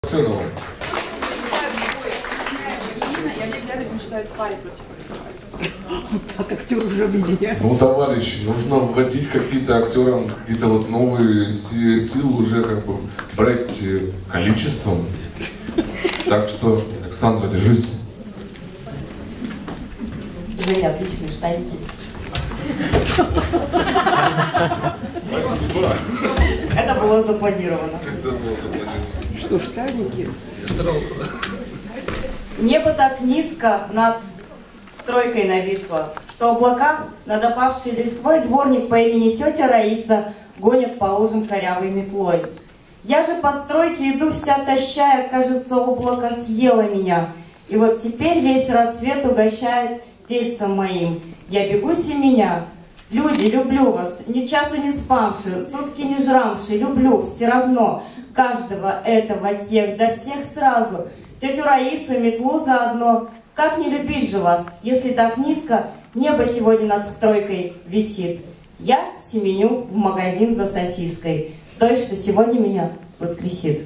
Сынову. Так актер уже видели. Ну, товарищи, нужно вводить какие-то актерам, какие-то вот новые силы уже как бы брать количеством. Так что, Александра, держись. Женя, отличные штаники. Спасибо. Это было запланировано. Что, штаники? Я старался. Небо так низко над стройкой нависло, что облака над опавшей листвой дворник по имени тетя Раиса гонят по лужам корявой метлой. Я же по стройке иду вся тащая, кажется, облако съело меня. И вот теперь весь рассвет угощает тельцем моим. Я бегу семеня. Люди, люблю вас, ни часу не спавшие, сутки не жрамшие, люблю все равно каждого этого, тех, да всех сразу. Тетю Раису, метлу заодно. Как не любить же вас, если так низко небо сегодня над стройкой висит? Я семеню в магазин за сосиской, той, что сегодня меня воскресит.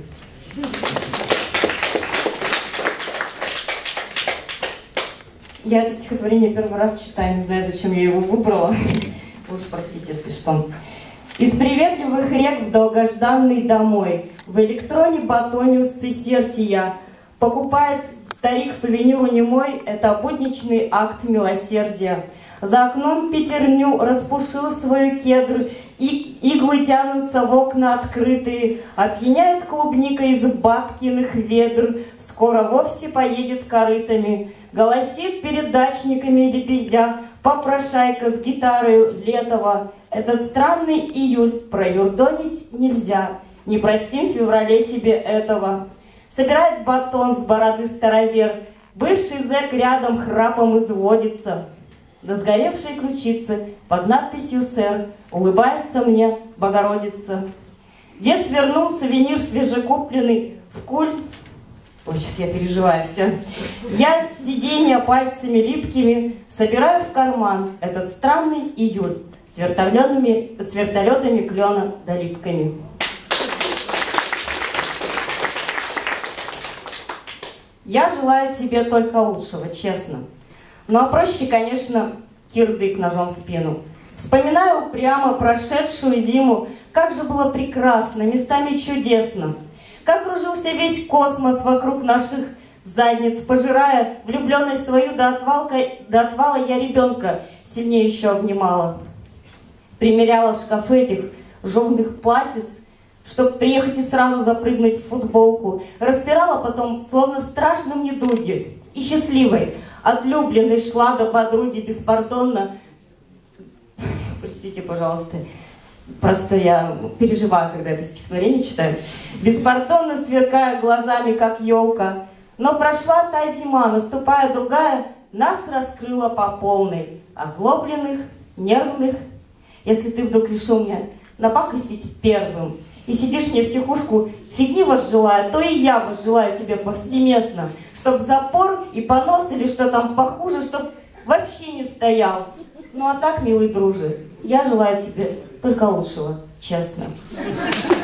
Я это стихотворение первый раз читаю, не знаю, зачем я его выбрала. Уж простите, если что. Из приветливых рек в долгожданный домой, в электроне батонию ссысертия, покупает старик сувениру немой, это будничный акт милосердия. За окном пятерню распушил свою кедр, и иглы тянутся в окна открытые, опьяняет клубника из бабкиных ведр, скоро вовсе поедет корытами. Голосит перед дачниками лебезя, попрошайка с гитарой Летова. Этот странный июль проюрдонить нельзя, не простим в феврале себе этого. Собирает батон с бороды старовер, бывший зэк рядом храпом изводится. До сгоревшей ключицы под надписью «Сэр» улыбается мне Богородица. Дед свернул сувенир свежекупленный в куль. Ой, сейчас я переживаю все. Я с сиденья пальцами липкими собираю в карман этот странный июль с вертолетами клена да липками. Я желаю тебе только лучшего, честно. Ну а проще, конечно, кирдык ножом в спину. Вспоминаю прямо прошедшую зиму, как же было прекрасно, местами чудесно. Как кружился весь космос вокруг наших задниц, пожирая влюбленность свою до отвала я ребенка сильнее еще обнимала. Примеряла в шкафы этих жёлтых платьиц, чтобы приехать и сразу запрыгнуть в футболку. Распирала потом, словно в страшном недуге, и счастливой, отлюбленной шла до подруги беспардонно. Простите, пожалуйста, просто я переживаю, когда это стихотворение читаю. Беспардонно сверкая глазами, как елка. Но прошла та зима, наступая другая, нас раскрыла по полной. Озлобленных, нервных. Если ты вдруг решил меня напакостить первым, и сидишь мне втихушку, фигни возжелая, то и я возжелаю тебе повсеместно, чтоб запор и понос или что там похуже, чтоб вообще не стоял. Ну а так, милый друже, я желаю тебе только лучшего, честно.